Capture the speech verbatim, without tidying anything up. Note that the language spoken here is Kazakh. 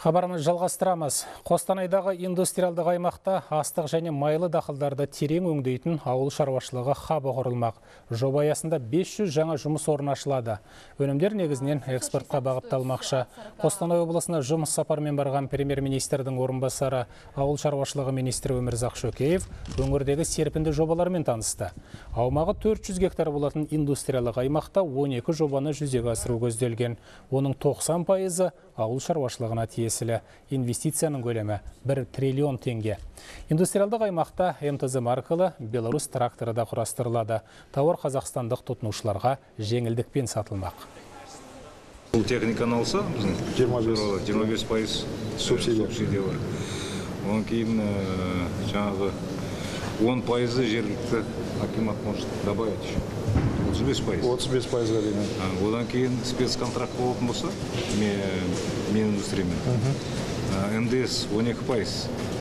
Хабарымыз жалғастырамыз. Қостанайдағы индустриалдық аймақта астық және майлы дақылдарды терең өңдейтін ауыл шаруашылығы хабы құрылмақ. Жоба аясында бес жүз жаңа жұмыс орны ашылады. Өнімдер негізінен экспортқа бағытталмақшы. Қостанай облысына жұмыс сапармен барған премьер-министрдің орынбасары, ауыл шаруашылығы министрі Өмірзақ Шөкеев өңірдегі серпінді жобалармен танысты. Аумағы төрт жүз гектар болатын индустриялық аймақта он екі жобаны жүзеге асыру көзделген. Оның тоқсан пайызы ауыл шаруашылығына тиесілі. Инвестицияның көлемі бір триллион теңге. Индустриалдық аймақта эм тэ зэ маркалы Беларусь тракторы да құрастырылады. Тауар қазақстандық тұтынушыларға жеңілдікпен сатылмақ. Бұл техниканы алса, жиырма бес пайыз субсидия бар. Онан кейін жаңағы он пайызы жергілікті акимат может добавить еще. отыз бес пайыз. отыз бес пайызға дейін. Одан кейін спецконтракт болатын болса, мен индустриямен. эм дэ эс он екі пайыз.